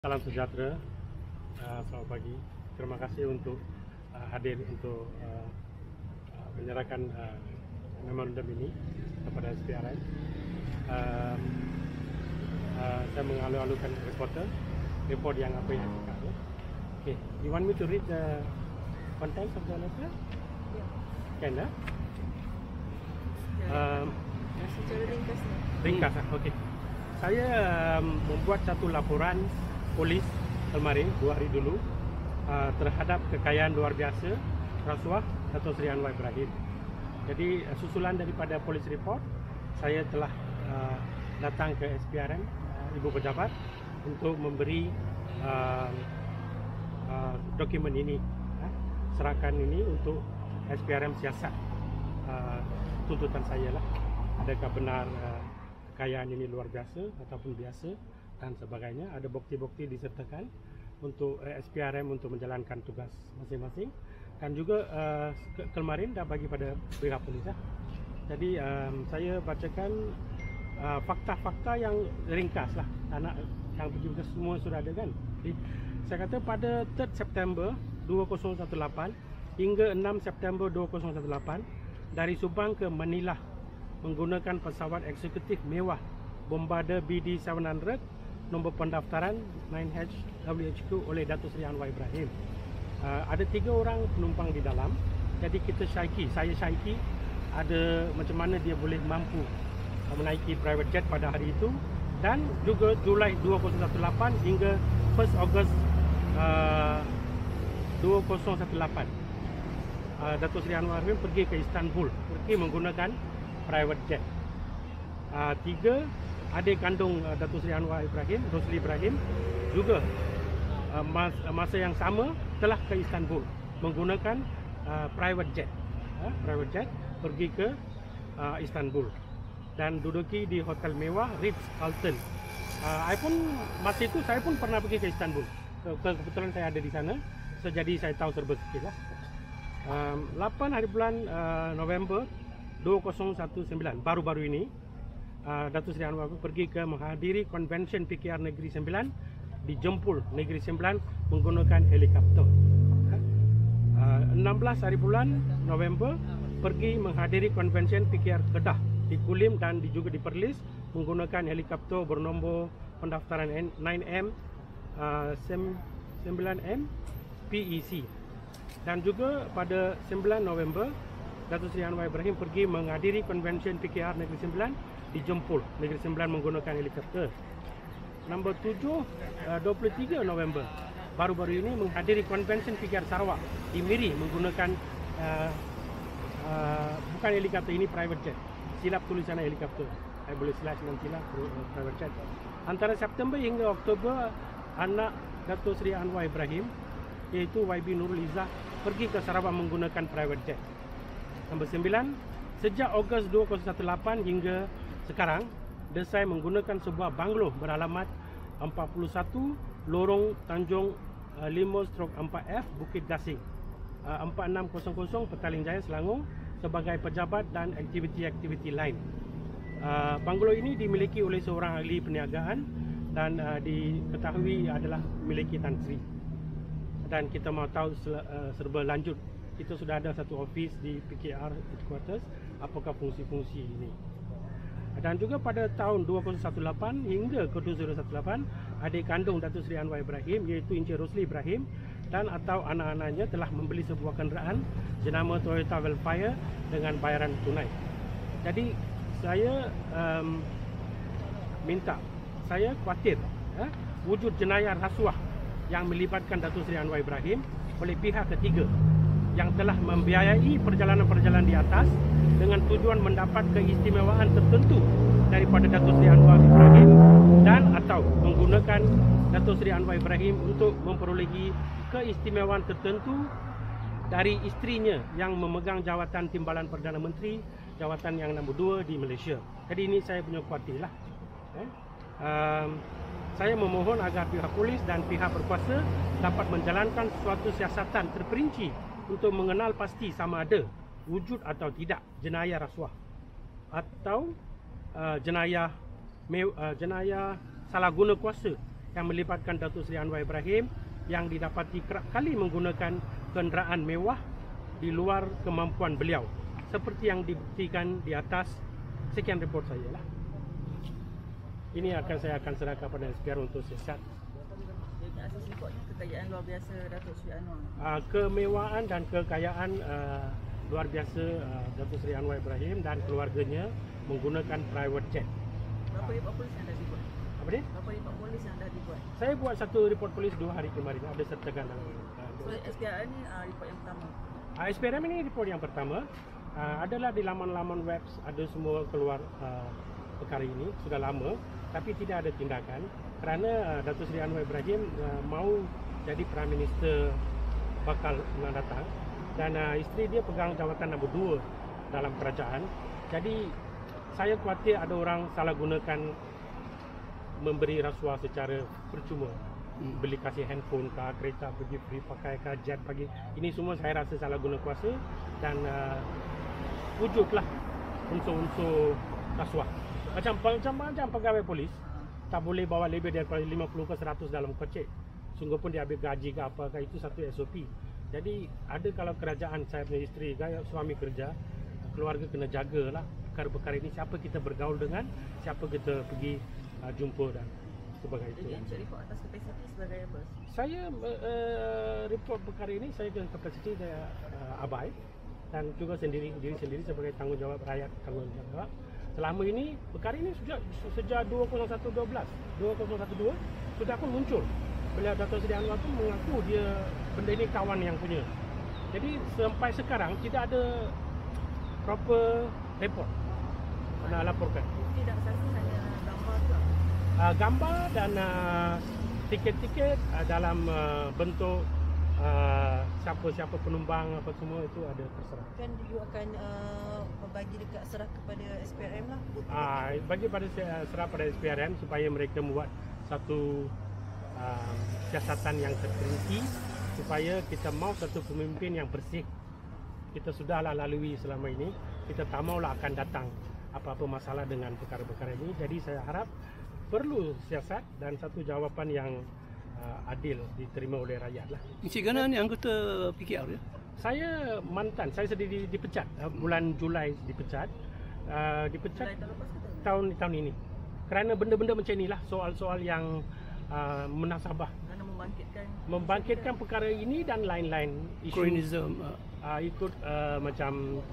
Salam sejahtera, selamat pagi. Terima kasih untuk hadir untuk menyerahkan memorandum ini kepada SPRM. Saya mengalu-alukan report yang apa yang kita. Okay, you want me to read the content of the letter? Can, secara ringkasnya. Ringkas, okey. Saya membuat satu laporan polis kemarin 2 hari dulu terhadap kekayaan luar biasa rasuah Dato' Seri Anwar Ibrahim. Jadi susulan daripada polis report, saya telah datang ke SPRM, Ibu Pejabat, untuk memberi dokumen ini, serahkan ini untuk SPRM siasat tuntutan saya lah. Adakah benar kekayaan ini luar biasa ataupun biasa dan sebagainya. Ada bukti-bukti disertakan untuk SPRM untuk menjalankan tugas masing-masing, dan juga kemarin dah bagi pada pihak polis lah. Jadi saya bacakan fakta-fakta yang ringkas lah, anak yang juga semua sudah ada kan. Jadi, saya kata pada 3 September 2018 hingga 6 September 2018 dari Subang ke Manila menggunakan pesawat eksekutif mewah Bombardier BD700 nombor pendaftaran 9HWHQ oleh Dato' Seri Anwar Ibrahim. Ada 3 orang penumpang di dalam. Jadi kita saya syaiki ada macam mana dia boleh mampu menaiki private jet pada hari itu, dan juga Julai 2018 hingga 1 Ogos 2018 Dato' Seri Anwar Ibrahim pergi ke Istanbul, pergi menggunakan private jet. 3, adik kandung Dato' Seri Anwar Ibrahim, Rosli Ibrahim, juga masa yang sama telah ke Istanbul menggunakan private jet. Private jet pergi ke Istanbul dan duduki di hotel mewah Ritz-Carlton. Masa itu saya pun pernah pergi ke Istanbul. Kebetulan saya ada di sana, jadi saya tahu serba sikit lah. 8 hari bulan November 2019, baru-baru ini, Dato' Seri Anwar pergi ke menghadiri konvensyen PKR Negeri Sembilan di Jempol, Negeri Sembilan menggunakan helikopter. 16 hari bulan November pergi menghadiri konvensyen PKR Kedah di Kulim dan juga di Perlis menggunakan helikopter bernombor pendaftaran 9M 9M PEC. Dan juga pada 9 November Dato' Seri Anwar Ibrahim pergi menghadiri konvensyen PKR Negeri Sembilan di Jempol, Negeri Sembilan menggunakan helikopter. Nombor 7, 23 November baru-baru ini menghadiri konvensyen PKR Sarawak di Miri menggunakan bukan helikopter, ini private jet. Silap tulisannya helikopter, saya boleh slash nanti lah, private jet. Antara September hingga Oktober, anak Dato' Seri Anwar Ibrahim iaitu YB Nurul Izzah pergi ke Sarawak menggunakan private jet. Nombor 9, sejak Ogos 2018 hingga sekarang, Desai menggunakan sebuah banglo beralamat 41 Lorong Tanjung 5/4F Bukit Gasing 4600 Petaling Jaya, Selangor sebagai pejabat dan aktiviti-aktiviti lain. Banglo ini dimiliki oleh seorang ahli perniagaan dan diketahui adalah miliki Tan Sri. Dan kita mahu tahu serba lanjut. Kita sudah ada satu office di PKR Headquarters, apakah fungsi-fungsi ini. Dan juga pada tahun 2018 hingga ke 2018, adik kandung Dato' Seri Anwar Ibrahim iaitu Encik Rosli Ibrahim dan atau anak-anaknya telah membeli sebuah kenderaan jenama Toyota Velfire dengan bayaran tunai. Jadi saya saya khawatir wujud jenayah rasuah yang melibatkan Dato' Seri Anwar Ibrahim oleh pihak ketiga yang telah membiayai perjalanan-perjalanan di atas dengan tujuan mendapat keistimewaan tertentu daripada Dato' Seri Anwar Ibrahim dan atau menggunakan Dato' Seri Anwar Ibrahim untuk memperolehi keistimewaan tertentu dari isterinya yang memegang jawatan Timbalan Perdana Menteri, jawatan yang nombor 2 di Malaysia. Jadi ini saya punya khawatir lah. Saya memohon agar pihak polis dan pihak berkuasa dapat menjalankan suatu siasatan terperinci untuk mengenal pasti sama ada wujud atau tidak jenayah rasuah atau jenayah salah guna kuasa yang melibatkan Datuk Seri Anwar Ibrahim yang didapati kerap kali menggunakan kenderaan mewah di luar kemampuan beliau. Seperti yang dibuktikan di atas. Sekian report saya lah. Ini saya akan serahkan kepada SPR untuk siasat. Asas reportnya kekayaan luar biasa Datuk Seri Anwar. Kemewahan dan kekayaan luar biasa Datuk Seri Anwar Ibrahim dan keluarganya menggunakan private jet. Berapa report polis yang dah dibuat? Apa dia? Berapa report polis yang dah dibuat? Saya buat satu report polis 2 hari kemarin. Ada sertakan dalam. So SPR ni report yang pertama. SPRM ini report yang pertama. Adalah di laman-laman web ada semua keluar perkara ini sudah lama, tapi tidak ada tindakan kerana Datuk Seri Anwar Ibrahim mahu jadi Prime Minister bakal yang datang dan isteri dia pegang jawatan nombor 2 dalam kerajaan. Jadi saya khawatir ada orang salah gunakan memberi rasuah secara percuma. Beli kasih handphone ke, kereta pergi free, pakai ke, jet pagi. Ini semua saya rasa salah guna kuasa dan wujudlah unsur-unsur rasuah. Macam pegawai polis tak boleh bawa lebih daripada 50 ke 100 dalam kocek. Sungguh pun dia ambil gaji ke apa ke, itu satu SOP. Jadi ada kalau kerajaan, saya punya isteri, suami kerja, keluarga kena jagalah perkara-perkara ini. Siapa kita bergaul dengan, siapa kita pergi jumpa dan sebagainya. Jadi Encik report atas kapasiti sebagai apa? Saya report perkara ini, saya dengan kapasiti saya abai dan juga diri sendiri sebagai tanggungjawab rakyat, tanggungjawab. Selama ini perkara ini sejak 2012 sudah pun muncul. Beliau Datuk Seri Anwar pun mengaku dia benda ini kawan yang punya. Jadi sampai sekarang tidak ada proper report nak laporkan. Bukti dan saksi hanya gambar tu. Gambar dan tiket-tiket dalam bentuk siapa-siapa penumpang apa semua itu ada terserah. Kan you akan bagi dekat serah kepada SPRM lah. Bagi pada serah pada SPRM supaya mereka membuat satu siasatan yang terperinci supaya kita mahu satu pemimpin yang bersih. Kita sudahlah lalui selama ini, kita tak maulah akan datang apa-apa masalah dengan perkara-perkara ini. Jadi saya harap perlu siasat dan satu jawapan yang adil diterima oleh rakyat lah. Encik Gana ni anggota PKR ya? Saya mantan, saya sendiri dipecat bulan Julai dipecat. Dipecat tahun ini. Kerana benda-benda macam inilah, soal-soal yang munasabah. Kerana membangkitkan perkara ini dan lain-lain isu. Kronism Ikut macam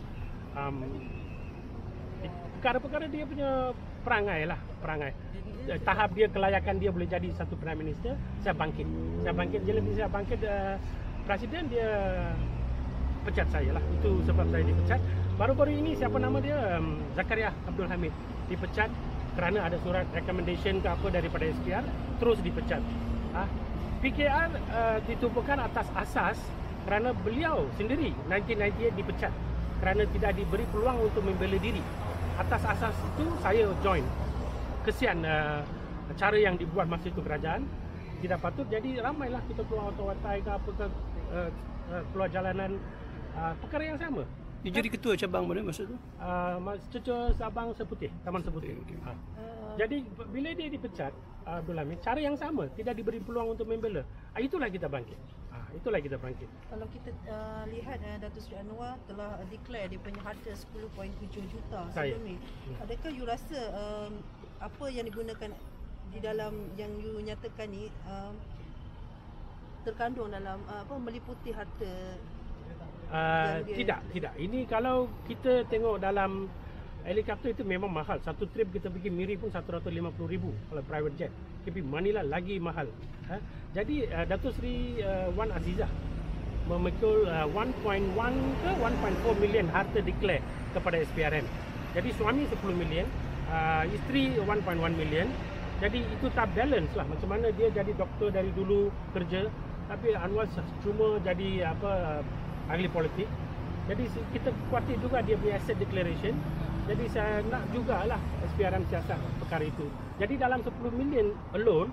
perkara-perkara dia punya perangai. Tahap dia, kelayakan dia boleh jadi satu Prime Minister, saya bangkit. Bila saya bangkit, Presiden dia pecat saya lah. Itu sebab saya dipecat. Baru-baru ini siapa nama dia, Zakaria Abdul Hamid, dipecat kerana ada surat recommendation ke apa daripada SPR, terus dipecat. PKR ditubuhkan atas asas kerana beliau sendiri 1998 dipecat kerana tidak diberi peluang untuk membela diri. Atas asas itu saya join. Kesian cara yang dibuat masa itu kerajaan tidak patut. Jadi ramailah kita keluar watai ke apa ke, keluar jalanan perkara yang sama. dia jadi ketua cabang mana masa tu? Ketua Sabang Seputih, Taman Seputih. Okay. Jadi bila dia dipecat Abdul Hamid, cara yang sama, tidak diberi peluang untuk membela. Itulah kita bangkit. Kalau kita lihat Datuk Seri Anwar telah declare dia punya harta 10.7 juta sebelum ni. Adakah you rasa apa yang digunakan di dalam yang you nyatakan ni terkandung dalam meliputi harta tidak. Ini kalau kita tengok dalam helikopter itu memang mahal. Satu trip kita pergi Miri pun 150,000 kalau private jet. Tapi Manila lagi mahal. Jadi Datuk Seri Wan Azizah memikul 1.1 ke 1.4 million harta declare kepada SPRM. Jadi suami 10 million, isteri 1.1 million. Jadi itu tak balance lah. Macam mana dia jadi doktor dari dulu kerja, tapi Anwar cuma jadi ahli politik. Jadi kita khawatir juga dia punya asset declaration. Jadi saya nak jugalah SPRM siasat perkara itu. Jadi dalam 10 million alone,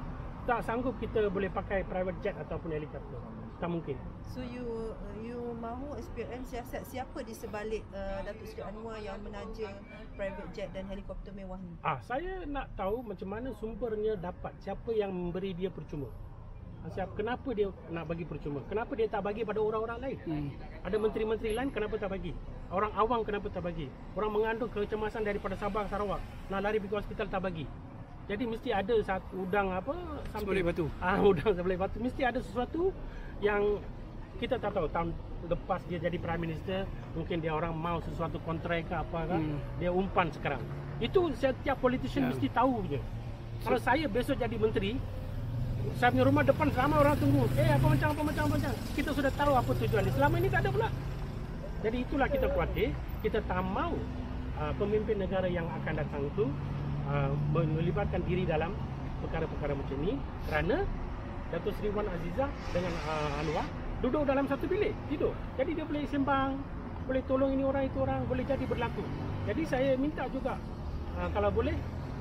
tak sanggup kita boleh pakai private jet ataupun helikopter. Tak mungkin. So you mahu SPRM siasat siapa di sebalik Datuk Seri Anwar yang menaja private jet dan helikopter mewah ni? Saya nak tahu macam mana sumbernya dapat, siapa yang memberi dia percuma. Kenapa dia nak bagi percuma? Kenapa dia tak bagi pada orang-orang lain? Ada menteri-menteri lain kenapa tak bagi? Orang awam kenapa tak bagi? Orang mengandung kecemasan daripada Sabah Sarawak nak lari pergi hospital tak bagi. Jadi mesti ada satu udang apa? Sebelah batu. Udang sebelah batu. Mesti ada sesuatu yang kita tak tahu. Tahun lepas dia jadi Prime Minister, mungkin dia orang mau sesuatu kontrak ke apa ke, dia umpan sekarang. Itu setiap politician mesti tahu je. Kalau saya besok jadi menteri, saya punya rumah depan sama orang tunggu. Apa macam. Kita sudah tahu apa tujuan dia. Selama ini tak ada pula. Jadi itulah kita khawatir. Kita tak mahu pemimpin negara yang akan datang itu melibatkan diri dalam perkara-perkara macam ni, kerana Datuk Seri Wan Azizah dengan Anwar duduk dalam satu bilik, tidur. Jadi dia boleh sembang, boleh tolong ini orang, itu orang, boleh jadi berlaku. Jadi saya minta juga kalau boleh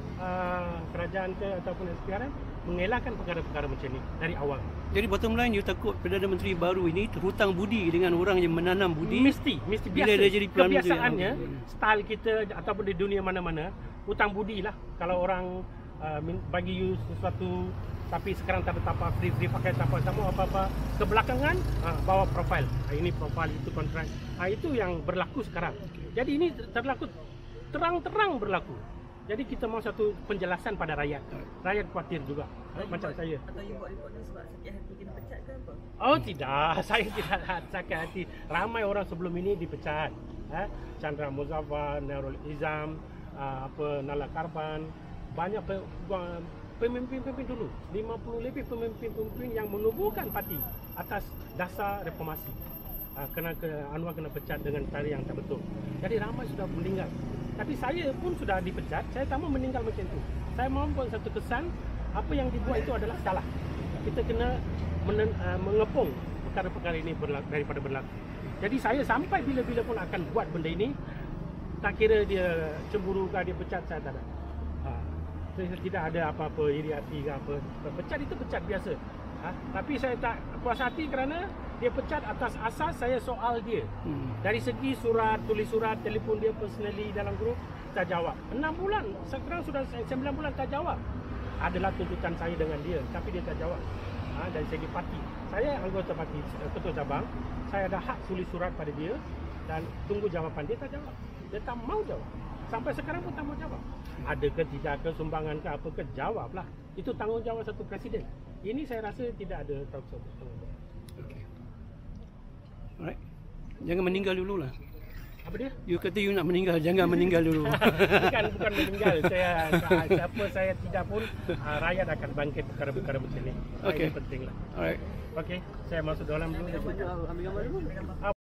kerajaan ataupun SPRM mengelakkan perkara-perkara macam ni dari awal. Jadi bottom line, you takut Perdana Menteri baru ini terhutang budi dengan orang yang menanam budi. Mesti bila biasa. dia jadi Prime Minister. Kebiasaannya, style kita ataupun di dunia mana-mana, hutang budi lah. Kalau orang bagi you sesuatu tapi sekarang tak betapa free pakai apa-apa, kebelakangan bawa profil. Ini profil, itu kontrak. Itu yang berlaku sekarang. Jadi ini terlaku terang-terang berlaku. Jadi kita mahu satu penjelasan pada rakyat. Rakyat khawatir juga. Macam saya. Atau you buat report ni sebab sakit hati kena pecat ke apa? Oh tidak, saya tidak sakit hati. Ramai orang sebelum ini dipecat. Chandra Muzaffar, Nairul Izam, Nala Karban, banyak pemimpin-pemimpin dulu. 50 lebih pemimpin-pemimpin yang menubuhkan parti atas dasar reformasi. Anwar kena pecat dengan cara yang tak betul. Jadi ramai sudah meninggal. Tapi saya pun sudah dipecat, saya tak mahu meninggal macam itu. Saya mahu buat satu kesan, apa yang dibuat itu adalah salah. Kita kena mengepung perkara-perkara ini daripada berlaku. Jadi saya sampai bila-bila pun akan buat benda ini. Tak kira dia cemburu ke dia pecat, saya tak ada. Tidak ada apa-apa iri hati ke apa. Pecat itu pecat biasa. Tapi saya tak puas hati kerana dia pecat atas asas saya soal dia. Dari segi surat, tulis surat, telefon dia personally dalam grup, tak jawab. 6 bulan, sekarang sudah 9 bulan tak jawab. Adalah tuntutan saya dengan dia, tapi dia tak jawab. Dari segi parti, saya anggota parti, ketua cabang, saya ada hak tulis surat pada dia dan tunggu jawapan. Dia tak jawab. Dia tak mau jawab. Sampai sekarang pun tak mau jawab. Ada ke tidak ke sumbangan ke apa ke, jawablah. Itu tanggungjawab satu presiden. Ini saya rasa tidak ada tanggungjawab. Okay. Alright. Jangan meninggal dulu lah. Apa dia? You kata you nak meninggal, jangan meninggal dulu. bukan meninggal. Siapa saya tidak pun, rakyat akan bangkit perkara-perkara macam ni. Okay. Ini penting lah. Alright. Okay, saya masuk dalam dulu. Ambil gambar dulu.